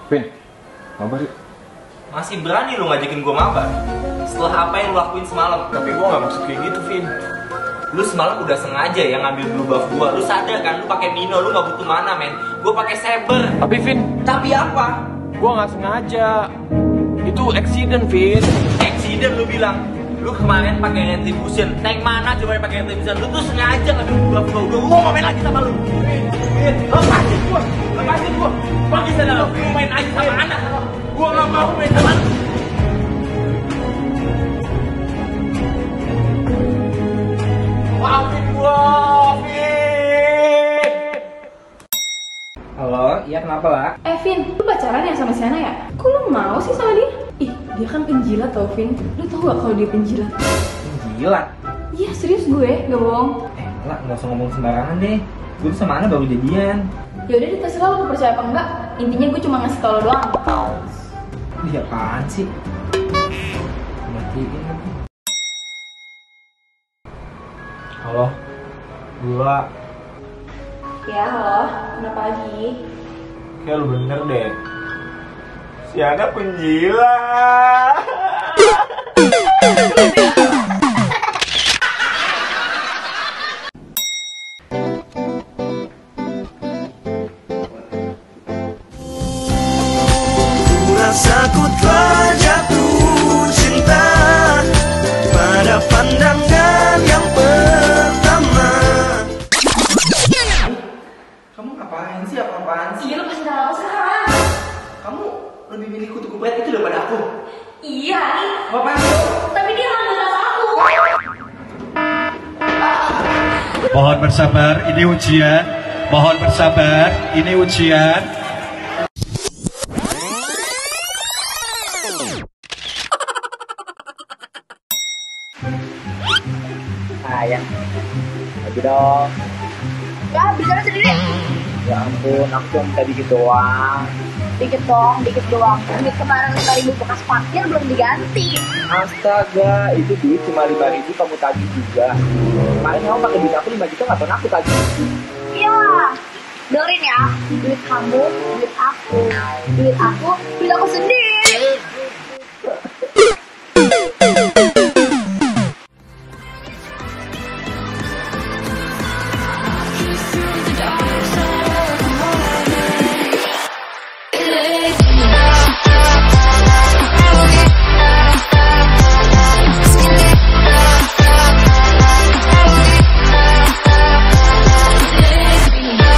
Vin, apa sih? Masih berani lu ngajakin gue mabar? Setelah apa yang lu lakuin semalam? Tapi gue gak maksud kayak gitu, Vin. Lu semalam udah sengaja ya ngambil blue buff gua. Lu sadar kan lu pakai Mino, lu gak butuh mana, men. Gua pakai Saber. Tapi Vin, Tapi apa? gue gak sengaja. Itu accident, Vin. Accident lu bilang. Lu kemarin pakai retribution. Tank mana coba pakai retribution? Lu tuh sengaja ngambil blue buff gua. Udah gua mau main lagi sama lu. Vin, lepasin gua. Lepasin gua. Pergi sana lu. Gua main aja sama anak. Gua gak mau main sama lu. Maafin gua, Vin. Halo, iya kenapa lah? Vin, lu pacaran ya sama si Ana ya? Kok lu mau sih sama dia? Ih, dia kan penjilat tau, Vin. Lu tau gak kalau dia penjilat? Gila. Iya, serius gue, gak bohong. Lah, nggak usah ngomong sembarangan deh. Gue tuh sama Ana baru jadian. Yaudah deh, terserah lu mau percaya apa enggak. Intinya gue cuma ngasih tau lo doang. Iya apaan sih? Matiin lagi. Halo, gua. Ya, halo. Kenapa lagi? Kayak lu bener deh. Si Ana penjila. Rasaku telah jatuh cinta pada pandangan yang pertama. Kamu ngapain sih? Apaan sih? Iya, lu pasti tahu apa sekarang? Kamu lebih milih kutu kupret itu daripada aku. Iya, nih. Apaan sih? Tapi dia ngambil tas aku. Mohon bersabar, ini ujian. Mohon bersabar, ini ujian. Sayang, lagi dong. Ya, bicara sendiri. Ya ampun, aku cuma minta dikit doang. Dikit dong, dikit doang. Duit kemarin 5.000 bekas parkir belum diganti. Astaga, itu duit cuma 5.000 kamu tagih juga. Kemarin kamu pakai duit aku 5 juta nggak tahu aku tagih. Iya. Dengerin ya, duit kamu, duit aku, duit aku sendiri.